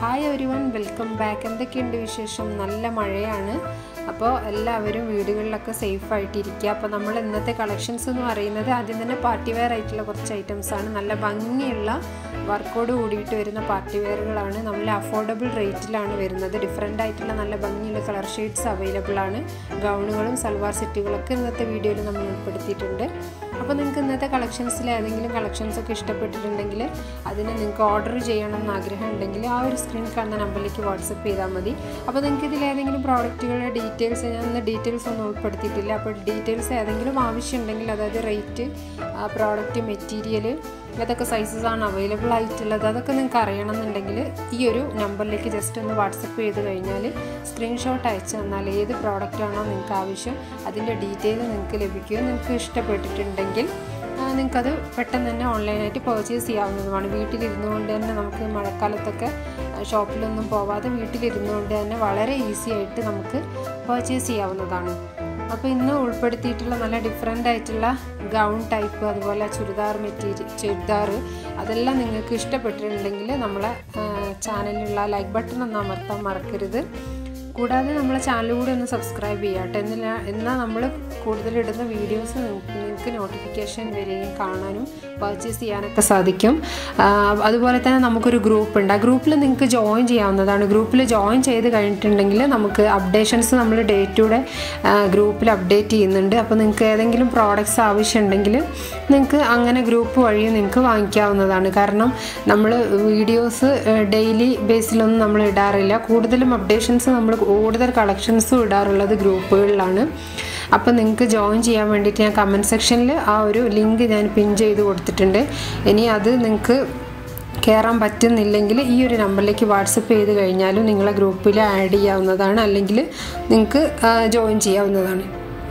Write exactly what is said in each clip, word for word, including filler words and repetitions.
Hi everyone, welcome back. എന്തൊക്കെയുണ്ട് വിശേഷം? നല്ല മഴയാണ്. അപ്പോൾ എല്ലാവരും വീടുകളിലൊക്കെ സേഫായിട്ടിരിക്കുക. അപ്പോൾ നമ്മൾ ഇന്നത്തെ കളക്ഷൻസ് എന്ന് പറയുന്നത് ആദ്യം തന്നെ പാർട്ടി വെയർ ആയിട്ടുള്ള കുറച്ച് ഐറ്റംസാണ്. നല്ല ഭംഗിയുള്ള വർക്കോട് കൂടിയിട്ട് വരുന്ന പാർട്ടി വെയറുകളാണ്. നമ്മൾ അഫോർഡബിൾ റേറ്റിലാണ് വരുന്നത്. ഡിഫറെൻ്റ് ആയിട്ടുള്ള നല്ല ഭംഗിയുള്ള കളർ ഷെയ്ഡ്സ് അവൈലബിൾ ആണ്. ഗൗണുകളും സൽവാർ സെറ്റുകളൊക്കെ ഇന്നത്തെ വീഡിയോയിൽ നമ്മൾ ഉൾപ്പെടുത്തിയിട്ടുണ്ട്. അപ്പോൾ നിങ്ങൾക്ക് ഇന്നത്തെ കളക്ഷൻസിൽ ഏതെങ്കിലും കളക്ഷൻസൊക്കെ ഇഷ്ടപ്പെട്ടിട്ടുണ്ടെങ്കിൽ അതിന് നിങ്ങൾക്ക് ഓർഡർ ചെയ്യണം എന്ന് ആഗ്രഹം ഉണ്ടെങ്കിൽ ആ ഒരു സ്ക്രീൻ കാണുന്ന നമ്പറിലേക്ക് വാട്സപ്പ് ചെയ്താൽ മതി. അപ്പോൾ നിങ്ങൾക്ക് ഇതിൽ ഏതെങ്കിലും പ്രോഡക്റ്റുകളുടെ ഡീറ്റെയിൽസ് ഞാൻ ഇന്ന് ഡീറ്റെയിൽസ് ഒന്നും ഉൾപ്പെടുത്തിയിട്ടില്ല. അപ്പോൾ ഡീറ്റെയിൽസ് ഏതെങ്കിലും ആവശ്യമുണ്ടെങ്കിൽ, അതായത് റേറ്റ്, പ്രോഡക്റ്റ്, മെറ്റീരിയൽ, ഏതൊക്കെ സൈസസ് ആണ് അവൈലബിൾ ആയിട്ടുള്ളത്, അതൊക്കെ നിങ്ങൾക്ക് അറിയണമെന്നുണ്ടെങ്കിൽ ഈ ഒരു നമ്പറിലേക്ക് ജസ്റ്റ് ഒന്ന് വാട്സപ്പ് ചെയ്ത് കഴിഞ്ഞാൽ സ്ക്രീൻഷോട്ട് അയച്ചു തന്നാൽ ഏത് പ്രോഡക്റ്റാണോ നിങ്ങൾക്ക് ആവശ്യം അതിൻ്റെ ഡീറ്റെയിൽ നിങ്ങൾക്ക് ലഭിക്കുകയും നിങ്ങൾക്ക് ഇഷ്ടപ്പെട്ടിട്ടുണ്ടെങ്കിൽ നിങ്ങൾക്കത് പെട്ടെന്ന് തന്നെ ഓൺലൈനായിട്ട് പർച്ചേസ് ചെയ്യാവുന്നതുമാണ്. വീട്ടിലിരുന്നു കൊണ്ട് തന്നെ നമുക്ക് മഴക്കാലത്തൊക്കെ ഷോപ്പിലൊന്നും പോവാതെ വീട്ടിലിരുന്നു കൊണ്ട് തന്നെ വളരെ ഈസി ആയിട്ട് നമുക്ക് പർച്ചേസ് ചെയ്യാവുന്നതാണ്. അപ്പോൾ ഇന്ന് ഉൾപ്പെടുത്തിയിട്ടുള്ള നല്ല ഡിഫറെൻ്റ് ആയിട്ടുള്ള ഗൗൺ ടൈപ്പ്, അതുപോലെ ചുരിദാർ മെറ്റീരിയൽ, ചുരിദാർ, അതെല്ലാം നിങ്ങൾക്ക് ഇഷ്ടപ്പെട്ടിട്ടുണ്ടെങ്കിൽ നമ്മളെ ചാനലിലുള്ള ലൈക്ക് ബട്ടൺ ഒന്ന് അമർത്താൻ മറക്കരുത്. കൂടാതെ നമ്മളെ ചാനൽ കൂടി ഒന്ന് സബ്സ്ക്രൈബ് ചെയ്യാട്ടെ. എന്നില്ല എന്നാൽ നമ്മൾ കൂടുതലിടുന്ന വീഡിയോസ് നിങ്ങൾക്ക് നോട്ടിഫിക്കേഷൻ വരികയും കാണാനും പർച്ചേസ് ചെയ്യാനൊക്കെ സാധിക്കും. അതുപോലെ തന്നെ നമുക്കൊരു ഗ്രൂപ്പ് ഉണ്ട്. ആ ഗ്രൂപ്പിൽ നിങ്ങൾക്ക് ജോയിൻ ചെയ്യാവുന്നതാണ്. ഗ്രൂപ്പിൽ ജോയിൻ ചെയ്ത് കഴിഞ്ഞിട്ടുണ്ടെങ്കിൽ നമുക്ക് അപ്ഡേഷൻസ് നമ്മൾ ഡേ ടു ഡേ ഗ്രൂപ്പിൽ അപ്ഡേറ്റ് ചെയ്യുന്നുണ്ട്. അപ്പോൾ നിങ്ങൾക്ക് ഏതെങ്കിലും പ്രോഡക്റ്റ്സ് ആവശ്യമുണ്ടെങ്കിൽ നിങ്ങൾക്ക് അങ്ങനെ ഗ്രൂപ്പ് വഴി നിങ്ങൾക്ക് വാങ്ങിക്കാവുന്നതാണ്. കാരണം നമ്മൾ വീഡിയോസ് ഡെയിലി ബേസിലൊന്നും നമ്മൾ ഇടാറില്ല. കൂടുതലും അപ്ഡേഷൻസ് നമ്മൾ കൂടുതൽ കളക്ഷൻസും ഇടാറുള്ളത് ഗ്രൂപ്പുകളിലാണ്. അപ്പോൾ നിങ്ങൾക്ക് ജോയിൻ ചെയ്യാൻ വേണ്ടിയിട്ട് ഞാൻ കമൻറ്റ് സെക്ഷനിൽ ആ ഒരു ലിങ്ക് ഞാൻ പിൻ ചെയ്ത് കൊടുത്തിട്ടുണ്ട്. ഇനി അത് നിങ്ങൾക്ക് കയറാൻ പറ്റുന്നില്ലെങ്കിൽ ഈ ഒരു നമ്പറിലേക്ക് വാട്സപ്പ് ചെയ്ത് കഴിഞ്ഞാലും നിങ്ങളെ ഗ്രൂപ്പിൽ ആഡ് ചെയ്യാവുന്നതാണ്, അല്ലെങ്കിൽ നിങ്ങൾക്ക് ജോയിൻ ചെയ്യാവുന്നതാണ്.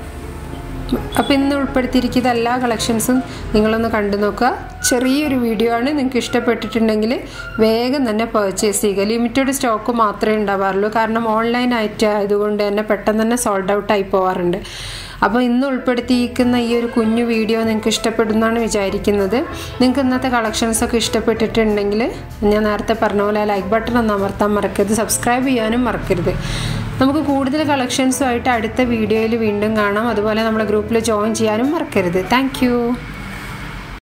അപ്പോൾ ഇന്ന് ഉൾപ്പെടുത്തിയിരിക്കുന്ന എല്ലാ കളക്ഷൻസും നിങ്ങളൊന്ന് കണ്ടു നോക്കുക. ചെറിയൊരു വീഡിയോ ആണ്. നിങ്ങൾക്ക് ഇഷ്ടപ്പെട്ടിട്ടുണ്ടെങ്കിൽ വേഗം തന്നെ പർച്ചേസ് ചെയ്യുക. ലിമിറ്റഡ് സ്റ്റോക്ക് മാത്രമേ ഉണ്ടാവാറുള്ളൂ. കാരണം ഓൺലൈൻ ആയിട്ട് ആയതുകൊണ്ട് തന്നെ പെട്ടെന്ന് തന്നെ സോൾഡ് ഔട്ട് ആയി പോകാറുണ്ട്. അപ്പോൾ ഇന്ന് ഉൾപ്പെടുത്തിയിരിക്കുന്ന ഈ ഒരു കുഞ്ഞു വീഡിയോ നിങ്ങൾക്ക് ഇഷ്ടപ്പെടുന്നതാണ് വിചാരിക്കുന്നത്. നിങ്ങൾക്ക് ഇന്നത്തെ കളക്ഷൻസൊക്കെ ഇഷ്ടപ്പെട്ടിട്ടുണ്ടെങ്കിൽ ഞാൻ നേരത്തെ പറഞ്ഞ പോലെ ലൈക്ക് ബട്ടൺ ഒന്ന് അമർത്താൻ മറക്കരുത്. സബ്സ്ക്രൈബ് ചെയ്യാനും മറക്കരുത്. നമുക്ക് കൂടുതൽ കളക്ഷൻസുമായിട്ട് അടുത്ത വീഡിയോയിൽ വീണ്ടും കാണാം. അതുപോലെ നമ്മുടെ ഗ്രൂപ്പിൽ ജോയിൻ ചെയ്യാനും മറക്കരുത്. താങ്ക്